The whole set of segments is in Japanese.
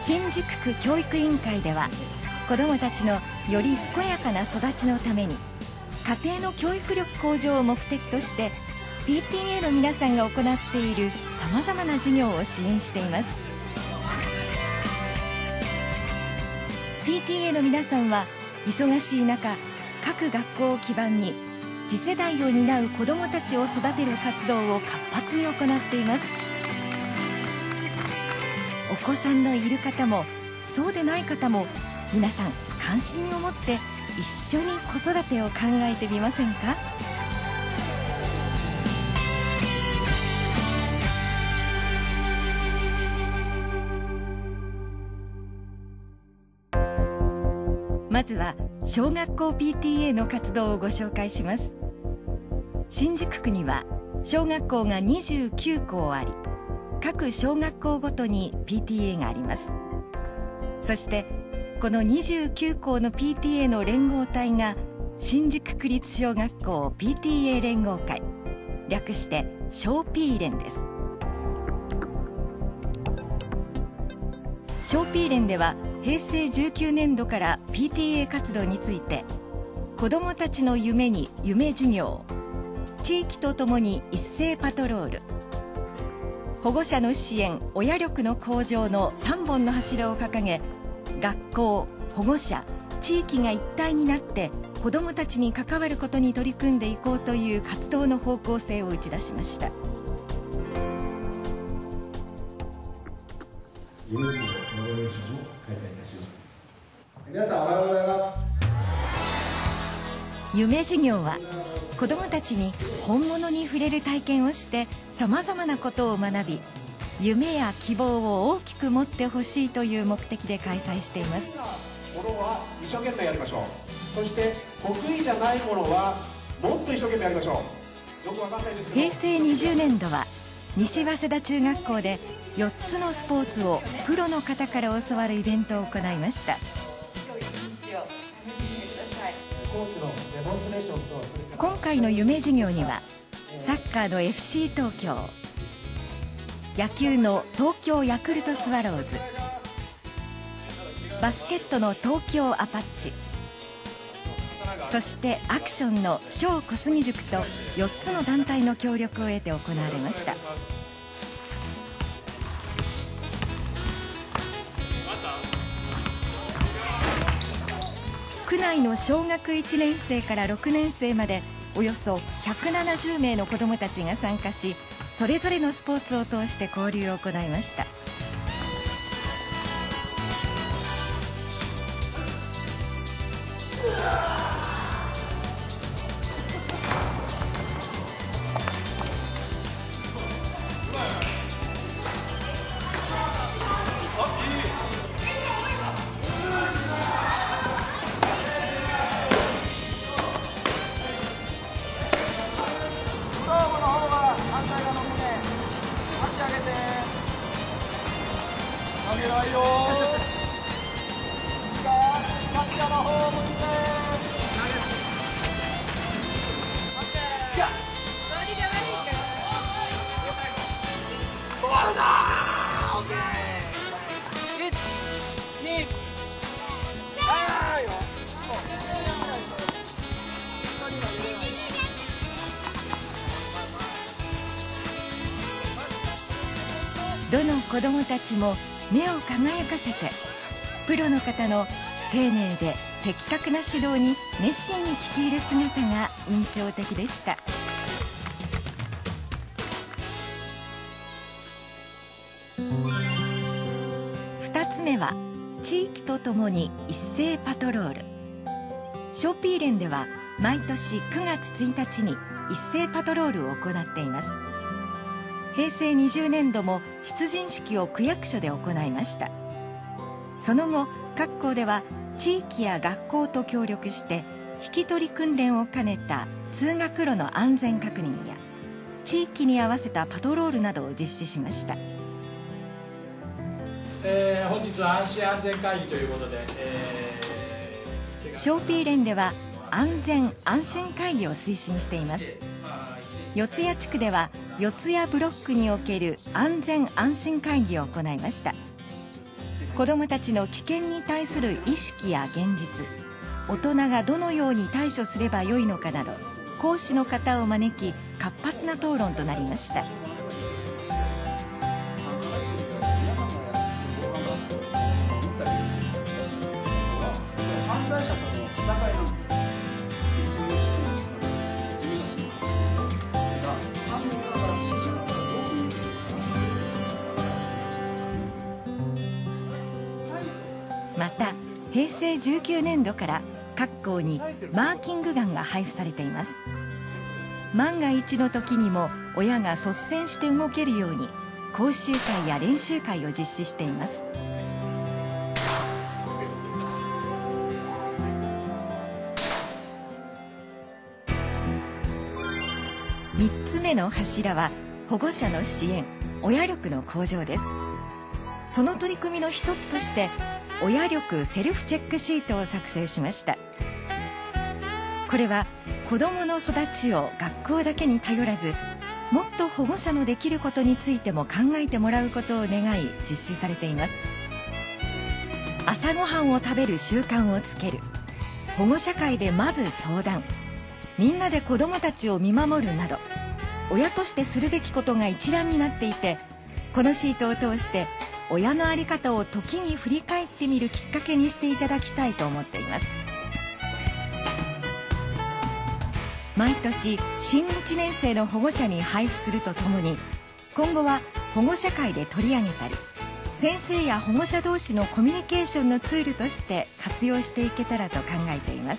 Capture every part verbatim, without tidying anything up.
新宿区教育委員会では、子どもたちのより健やかな育ちのために、家庭の教育力向上を目的として ピーティーエー の皆さんが行っているさまざまな事業を支援しています。 ピーティーエー の皆さんは忙しい中、各学校を基盤に次世代を担う子どもたちを育てる活動を活発に行っています。お子さんのいる方もそうでない方も、皆さん関心を持って一緒に子育てを考えてみませんか？まずは小学校 ピーティーエー の活動をご紹介します。新宿区には小学校がにじゅうきゅうこうあり、各小学校ごとに ピーティーエー があります。そしてこのにじゅうきゅうこうの ピーティーエー の連合体が新宿区立小学校 ピーティーエー 連合会、略して小 P 連です。小 P 連ではへいせいじゅうきゅうねんどから ピーティーエー 活動について、子どもたちの夢に夢事業、地域とともに一斉パトロール、保護者の支援・親力の向上のさんぼんの柱を掲げ、学校、保護者、地域が一体になって子どもたちに関わることに取り組んでいこうという活動の方向性を打ち出しました。 夢事業イノベーションを開催いたします。皆さんおはようございます。 夢事業は子どもたちに本物に触れる体験をしてさまざまなことを学び、夢や希望を大きく持ってほしいという目的で開催しています。 ものは一生懸命やりましょう。そして得意じゃないものはもっと一生懸命やりましょう。よくわかんないですけど、 へいせいにじゅうねんどは西早稲田中学校でよっつのスポーツをプロの方から教わるイベントを行いました。今回の夢授業には、サッカーの エフシー 東京、野球の東京ヤクルトスワローズ、バスケットの東京アパッチ、そしてアクションの小小杉塾とよっつの団体の協力を得て行われました。区内の小学いちねんせいからろくねんせいまでおよそひゃくななじゅうめいの子どもたちが参加し、それぞれのスポーツを通して交流を行いました。どの子どもたちも目を輝かせて、プロの方の丁寧で的確な指導に熱心に聞き入る姿が印象的でした。ふたつめは地域とともに一斉パトロール。小 P 連では毎年くがつついたちに一斉パトロールを行っています。へいせいにじゅうねんども出陣式を区役所で行いました。その後、各校では地域や学校と協力して引き取り訓練を兼ねた通学路の安全確認や地域に合わせたパトロールなどを実施しました。 えー、本日は安心安全会議ということで、えー、小 P 連では安全安心会議を推進しています。四谷地区では四谷ブロックにおける安全安心会議を行いました。 子どもたちの危険に対する意識や現実、大人がどのように対処すればよいのかなど、講師の方を招き活発な討論となりました。またへいせいじゅうきゅうねんどから各校にマーキングガンが配布されています。万が一の時にも親が率先して動けるように講習会や練習会を実施しています。みっつめの柱は保護者の支援、親力の向上です。その取り組みの一つとして親力セルフチェックシートを作成しました。これは子どもの育ちを学校だけに頼らず、もっと保護者のできることについても考えてもらうことを願い実施されています。朝ごはんを食べる習慣をつける、保護者会でまず相談、みんなで子どもたちを見守るなど、親としてするべきことが一覧になっていて、このシートを通して親の在り方を時に振り返ってみるきっかけにしていただきたいと思っています。毎年新いちねん生の保護者に配布するとともに、今後は保護者会で取り上げたり、先生や保護者同士のコミュニケーションのツールとして活用していけたらと考えています。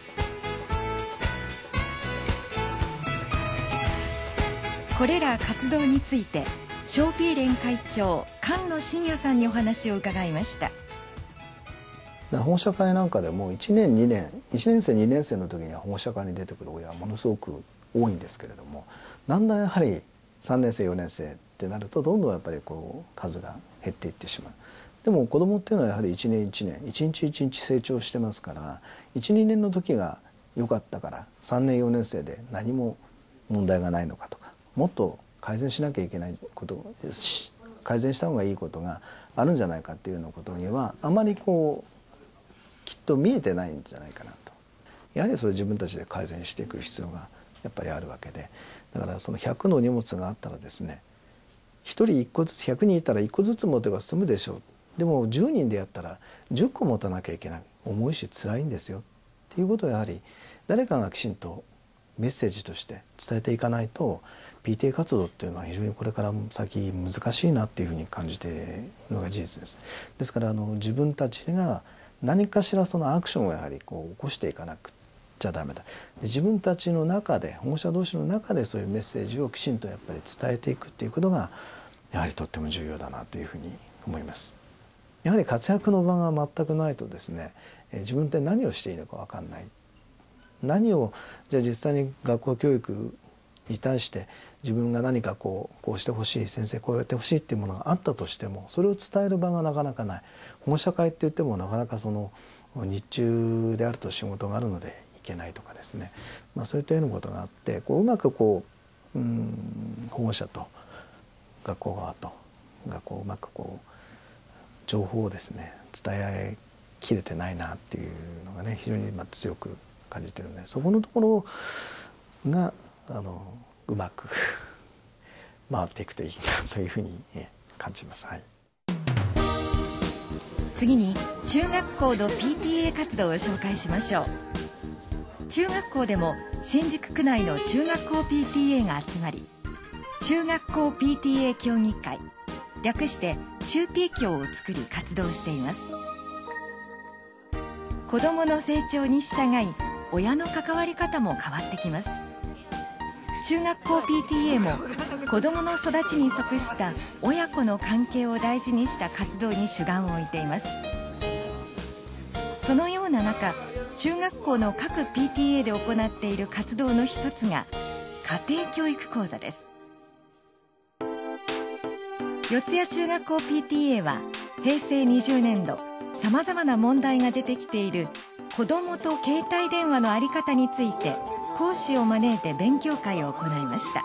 これら活動について小ピー連会長菅野真也さんにお話を伺いました。 保護者会なんかでもいちねんにねんいちねん生にねん生の時には保護者会に出てくる親はものすごく多いんですけれども、だんだんやはりさんねん生よねん生ってなるとどんどんやっぱりこう数が減っていってしまう。でも子どもっていうのはやはりいちねんいちねん一日一日成長してますから、いちにねんの時が良かったからさんねんよねん生で何も問題がないのかとか、もっと改善しなきゃいけないこと、改善した方がいいことがあるんじゃないかっていうようなことにはあまりこうきっと見えてないんじゃないかなと。やはりそれ自分たちで改善していく必要がやっぱりあるわけで、だからそのひゃくの荷物があったらですね、ひとりいっこずつ、ひゃくにんいたらいっこずつ持てば済むでしょう。でもじゅうにんでやったらじゅっこ持たなきゃいけない、重いし辛いんですよっていうことをやはり誰かがきちんとメッセージとして伝えていかないと、 ピーティーエー 活動っていうのは非常にこれから先難しいなっていうふうに感じているのが事実です。ですからあの自分たちが何かしらそのアクションをやはりこう起こしていかなくちゃダメだ。で自分たちの中で、保護者同士の中でそういうメッセージをきちんとやっぱり伝えていくっていうことがやはりとっても重要だなというふうに思います。やはり活躍の場が全くないとですね、自分って何をしていいのか分かんない。何をじゃあ実際に学校教育に対して自分が何かこうこうしてほしい、先生こうやってほしいっていうものがあったとしても、それを伝える場がなかなかない。保護者会って言ってもなかなかその日中であると仕事があるので行けないとかですね、まあ、そういったようなことがあって、こううまくこう、うん、保護者と学校側とがこううまくこう情報をですね伝えきれてないなっていうのがね、非常にまあ強く感じてるので、そこのところがあのうまく回っていくといいなというふうに感じます。はい、 次に中学校の ピーティーエー 活動を紹介しましょう。中学校でも新宿区内の中学校 ピーティーエー が集まり、中学校 ピーティーエー 協議会、略して中 ピー 協を作り活動しています。子どもの成長に従い親の関わり方も変わってきます。中学校 ピーティーエー も子どもの育ちに即した親子の関係を大事にした活動に主眼を置いています。そのような中、中学校の各 ピーティーエー で行っている活動の一つが家庭教育講座です。四谷中学校 ピーティーエー はへいせいにじゅうねんど、さまざまな問題が出てきている子どもと携帯電話の在り方について講師を招いて勉強会を行いました。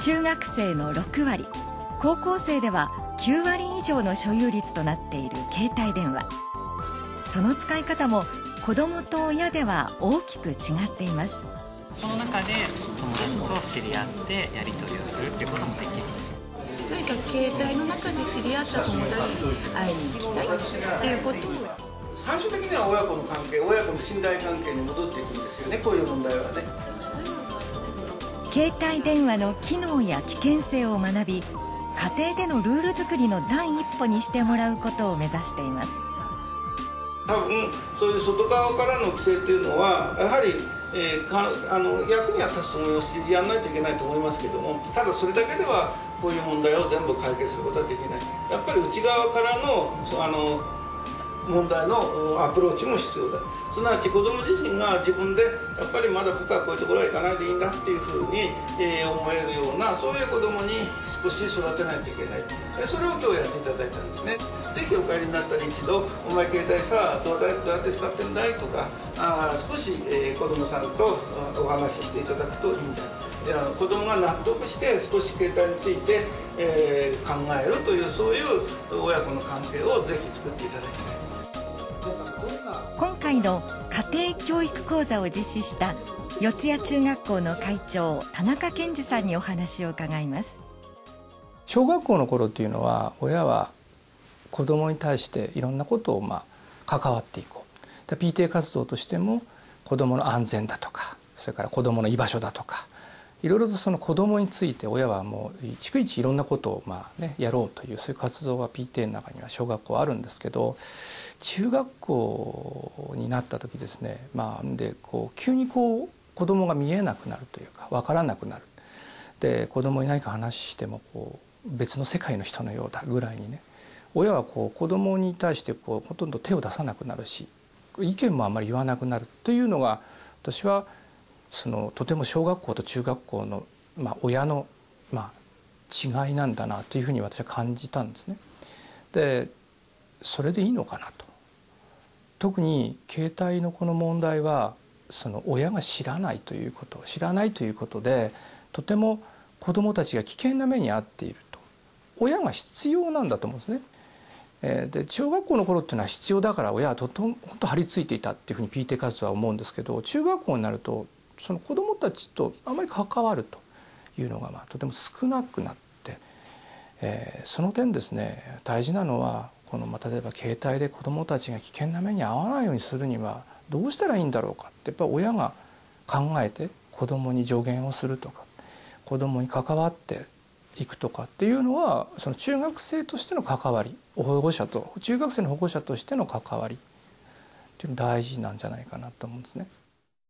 中学生のろくわり、高校生ではきゅうわり以上の所有率となっている携帯電話。その使い方も子どもと親では大きく違っています。 その中で友達と知り合ってやり取りをするっていうこともできる。 とにかく携帯の中で知り合った友達に会いに行きたいっていうことを、 最終的には親子の関係、親子の信頼関係に戻っていくんですよね、こういう問題はね。 携帯電話の機能や危険性を学び、家庭でのルール作りの第一歩にしてもらうことを目指しています。 多分そういう外側からの規制っていうのはやはり、えー、かあの役には立つと思いますし、やらないといけないと思いますけども、ただそれだけではこういう問題を全部解決することはできない。やっぱり内側からのあの問題のアプローチも必要だ。すなわち子ども自身が自分でやっぱりまだ僕はこういうところは行かないでいいんだっていうふうに、えー、思えるような、そういう子どもに少し育てないといけない。それを今日やっていただいたんですね。ぜひお帰りになったら一度「お前携帯さどうやって使ってんだい?」とか、あ少し、えー、子どもさんとお話ししていただくといいんだ。いや子どもが納得して少し携帯について、えー、考えるという、そういう親子の関係をぜひ作っていただきたい。 今回の家庭教育講座を実施した四谷中学校の会長田中健二さんにお話を伺います。 小学校の頃っていうのは親は子どもに対していろんなことをまあ関わっていこう。ピーティーエー 活動としても子どもの安全だとか、それから子どもの居場所だとか、いろいろとその子どもについて親はもう逐一いろんなことをまあねやろうという、そういう活動が ピーティーエー の中には小学校あるんですけど、中学校になった時ですね、まあでこう急にこう子どもが見えなくなるというか分からなくなる。で子どもに何か話してもこう別の世界の人のようだぐらいにね、親はこう子どもに対してこうほとんど手を出さなくなるし、意見もあんまり言わなくなるというのが、私はそのとても小学校と中学校の、まあ、親の、まあ、違いなんだなというふうに私は感じたんですね。でそれでいいのかなと。特に携帯のこの問題はその親が知らないということ知らないということで、とても子どもたちが危険な目に遭っていると。親が必要なんだと思うんですね。えー、で小学校の頃っていうのは必要だから親はとても本当張り付いていたっていうふうに ピーティーエー 活動は思うんですけど、中学校になるとその子どもたちとあまり関わるというのがまあとても少なくなって、えー、その点ですね、大事なのはこの、まあ、例えば携帯で子どもたちが危険な目に遭わないようにするにはどうしたらいいんだろうかって、やっぱり親が考えて子どもに助言をするとか、子どもに関わっていくとかっていうのは、その中学生としての関わり、保護者と中学生の保護者としての関わりっていうの大事なんじゃないかなと思うんですね。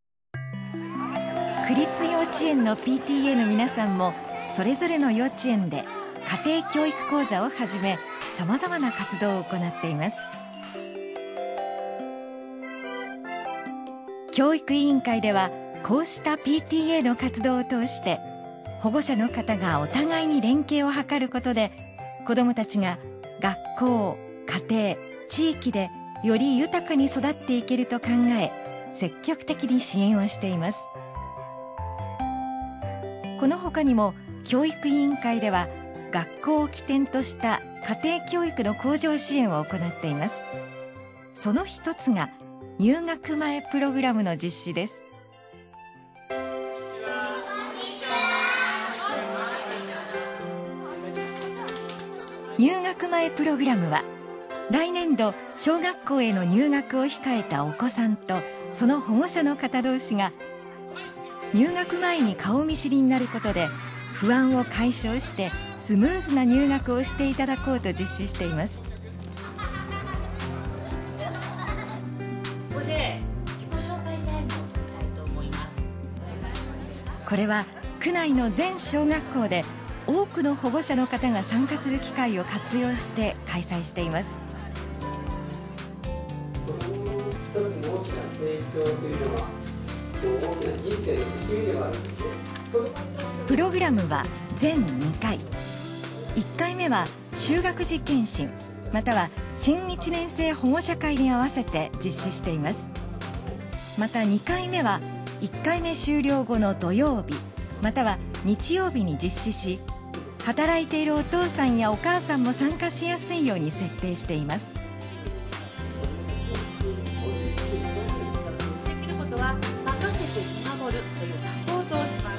区立幼稚園の ピーティーエー の皆さんもそれぞれの幼稚園で家庭教育講座をはじめ、さまざまな活動を行っています。教育委員会ではこうした ピーティーエー の活動を通して保護者の方がお互いに連携を図ることで、子どもたちが学校、家庭、地域でより豊かに育っていけると考え、積極的に支援をしています。この他にも教育委員会では学校を起点とした家庭教育の向上支援を行っています。その一つが入学前プログラムの実施です。入学前プログラムは来年度小学校への入学を控えたお子さんとその保護者の方同士が入学前に顔見知りになることで不安を解消してスムーズな入学をしていただこうと実施しています。 ここで自己紹介タイムを取りたいと思います。 これは区内の全小学校で多くの保護者の方が参加する機会を活用して開催しています。 子供の一つの大きな成長というのは大きな人生の節目ではあるんですよ。 プログラムは全にかい。いっかいめは就学時検診または新いちねん生保護者会に合わせて実施しています。またにかいめはいっかいめ終了後の土曜日または日曜日に実施し、働いているお父さんやお母さんも参加しやすいように設定しています。 できることは任せて見守るというサポートをします。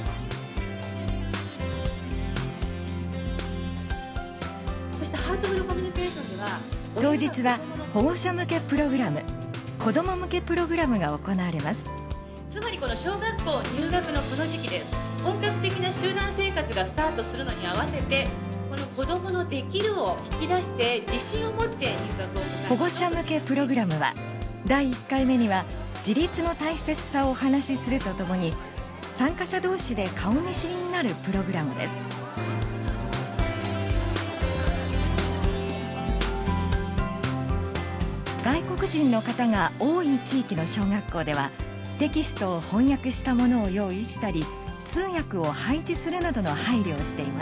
そしてハートフルコミュニケーションでは当日は保護者向けプログラム、子ども向けプログラムが行われます。 つまりこの小学校入学のこの時期です。本格的な集団生活がスタートするのに合わせて、この子どものできるを引き出して自信を持って入学を迎えます。 保護者向けプログラムはだいいっかいめには自立の大切さをお話しするとともに、参加者同士で顔見知りになるプログラムです。外国人の方が多い地域の小学校では、テキストを翻訳したものを用意したり、通訳を配置するなどの配慮をしています。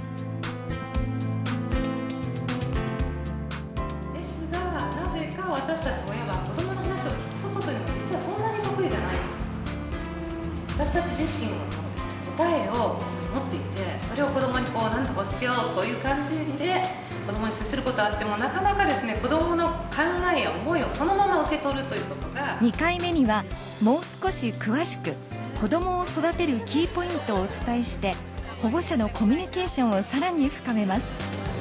ですが、なぜか私たち親は子どもの話を聞くことにも実はそんなに得意じゃないんです。私たち自身のですね、答えを持っていて、それを子どもにこう何とか押し付けようという感じで子どもに接することはあっても、なかなかですね、子どもの考えや思いをそのまま受け取るということが。 にかいめにはもう少し詳しく子どもを育てるキーポイントをお伝えして、保護者のコミュニケーションをさらに深めます。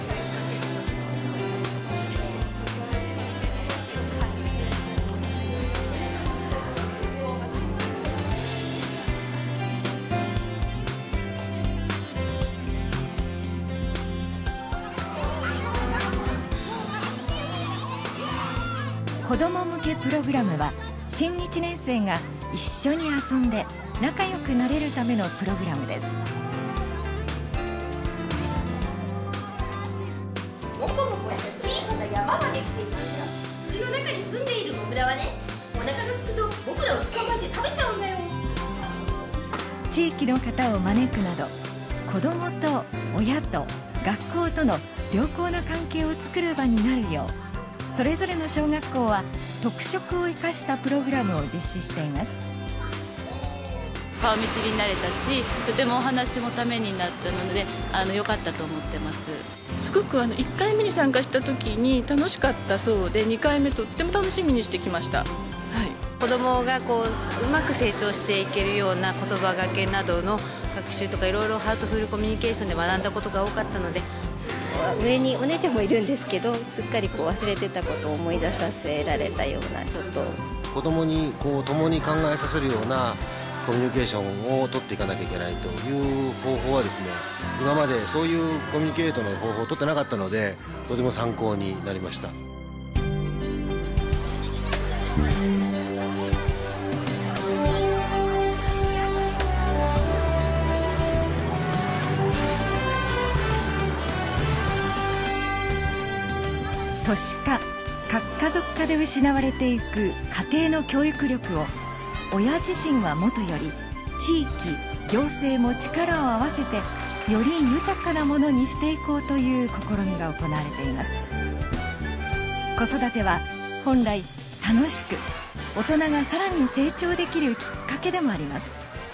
子ども向けプログラムは新いちねん生が一緒に遊んで仲良くなれるためのプログラムです。 もこもこした小さな山ができていますが、土の中に住んでいるモグラはね、お腹がすくと僕らを捕まえて食べちゃうんだよ。 地域の方を招くなど、子どもと親と学校との良好な関係を作る場になるよう、それぞれの小学校は特色を生かしたプログラムを実施しています。 顔見知りになれたし、とてもお話もためになったので、あの良かったと思ってます。 すごくあのいっかいめに参加した時に楽しかったそうで、にかいめとっても楽しみにしてきました。はい、 子どもがこううまく成長していけるような言葉がけなどの学習とか、いろいろハートフルコミュニケーションで学んだことが多かったので、 上にお姉ちゃんもいるんですけど、すっかりこう忘れてたことを思い出させられたような、ちょっと子どもにこう共に考えさせるようなコミュニケーションを取っていかなきゃいけないという方法はですね、今までそういうコミュニケートの方法を取ってなかったので、とても参考になりました。 都市化、核家族化で失われていく家庭の教育力を、親自身はもとより地域、行政も力を合わせてより豊かなものにしていこうという試みが行われています。子育ては本来楽しく、大人がさらに成長できるきっかけでもあります。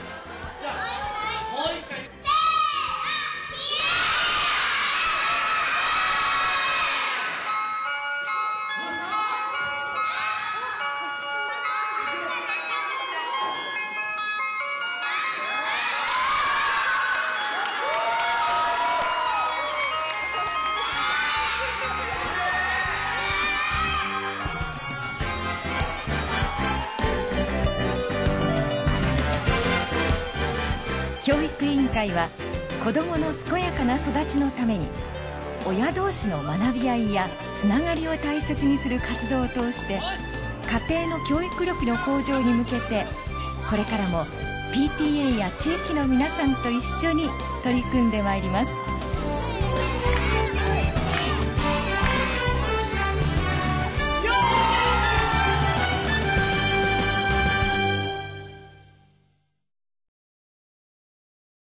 教育委員会は子どもの健やかな育ちのために、親同士の学び合いやつながりを大切にする活動を通して、家庭の教育力の向上に向けて、これからも ピーティーエー や地域の皆さんと一緒に取り組んでまいります。